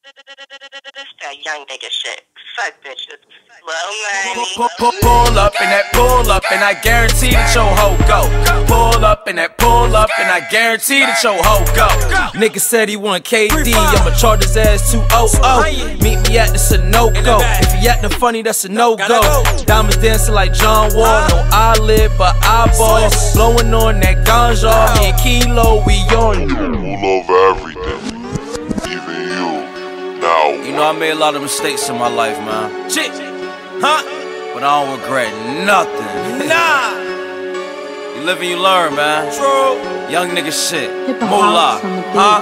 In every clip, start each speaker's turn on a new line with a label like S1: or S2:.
S1: This that young nigga shit. Fuck bitches. Little money.
S2: Pull up in that pull up and I guarantee that your hoe go. Pull up in that pull up and I guarantee that your hoe go. Nigga said he want KD, I'ma charge his ass 200. Meet me at the Sunoco. If he actin' funny, that's a no-go. Diamonds dancing like John Wall, no eyelid but eyeball. Blowing on that ganja, me and Kilo, we on you.
S3: Pull over everything, even you. Now,
S2: You know, I made a lot of mistakes in my life, man. Shit, huh? But I don't regret nothing. Nah. You live and you learn, man. True. Young nigga shit. Moolah, huh?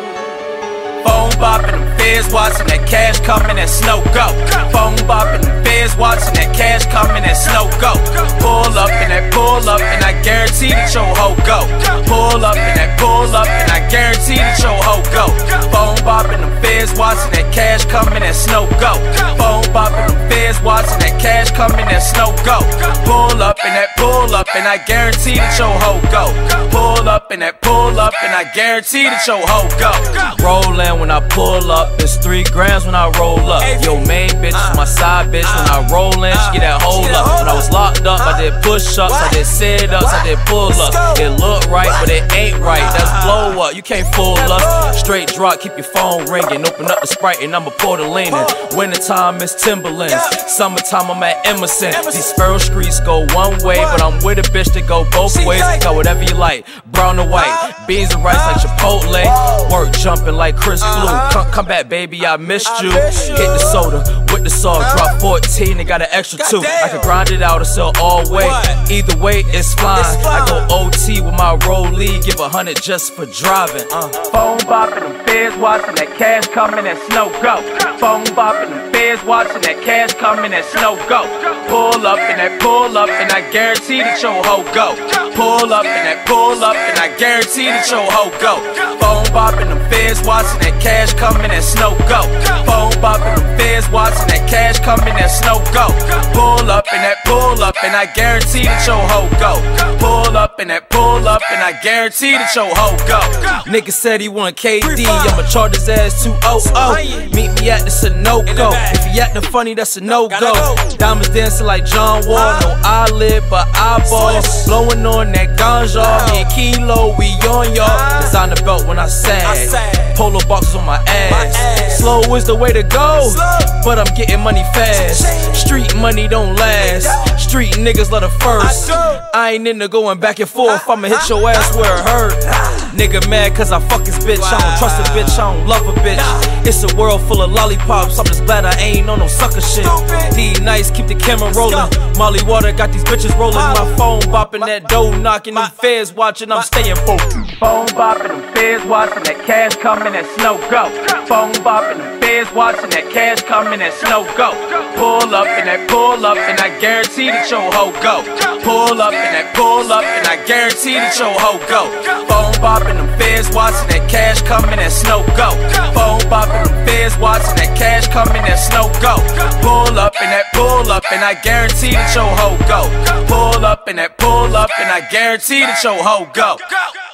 S2: Phone bopping, them feds watching, that cash coming, that snow go. Phone bopping, them feds watching, that cash coming, that snow go. Pull up and that pull up, and I guarantee that your hoe go. Pull up and that pull up, and I guarantee that your hoe go. Phone bopping, them feds watching, that cash coming, that snow go. Phone bopping, them feds watching, that cash coming, that snow go. Pull up and that pull up, and I guarantee that your hoe go. Pull up and that pull up, and I guarantee that your hoe go. Rollin' when I pull up, it's 3 grams when I roll up. Yo, main bitch is my side bitch. When I roll in, she get that hold up. When I was locked up, I did push-ups, I did sit-ups, I did pull-ups. It look right, but it ain't right. That's blow up, you can't fool us. Straight drop, keep your phone ringing. Open up the Sprite and I'ma pour the lean in. Wintertime, it's Timberlands. Summertime, I'm at Emerson. These Sparrow streets go one way, but I'm with a bitch that go both ways. Got whatever you like, brown or white. Beans and rice like Chipotle. Work jumping like Chris Blue. Come back, baby, I missed you. Hit the soda with the salt, drop 14 and got an extra 2. I can grind it out or sell all way. Either way, it's fine. I go OT with my rollie, give 100 just for driving. Phone bopping, them feds watching, that cash coming, that snow go. Phone bopping, them feds watching, that cash coming, that snow go. Pull up and that pull up, and I guarantee that your hoe go. Pull up and that pull up, and I guarantee that your hoe go. Phone bopping, them feds watching, that cash coming, that snow go. Phone bopping, them feds watching, that cash coming, that snow go. Pull up and that pull up, and I guarantee that your hoe go. Pull up and that pull up, and I guarantee that your hoe go. Nigga said he want KD, I'ma charge his ass 200. Meet me at the Sunoco. If he actin' funny, that's a no-go. Diamonds dancing like John Wall, no eyelid but eyeball. Blowing on that ganja, me and Kilo, we on y'all. Designer belt when I sag, polo boxes on my ass. Slow is the way to go, but I'm getting money fast. Street money don't last, street niggas love the first. I ain't into going back and forth, I'ma hit your ass where it hurt. Nigga mad cause I fuck his bitch, I don't trust a bitch, I don't love a bitch. It's a world full of lollipops, I'm just glad I ain't on no sucker shit. D nice, keep the camera rolling. Molly Water got these bitches rolling. My phone bopping, that door knocking, them feds watching, I'm staying focused. Phone bopping, them feds watching, that cash coming, that snow go. Phone bopping, them feds watching, that cash coming, that snow go. Pull up and that pull up, and I guarantee that your hoe go. Pull up and that pull up, and I guarantee that your hoe go. Phone bopping, them feds watching, that cash coming, that snow go. Phone bopping, them feds watching, that cash coming, that snow go. Pull up and that pull up, and I guarantee that your hoe go. Pull up and that pull up, and I guarantee that your hoe go.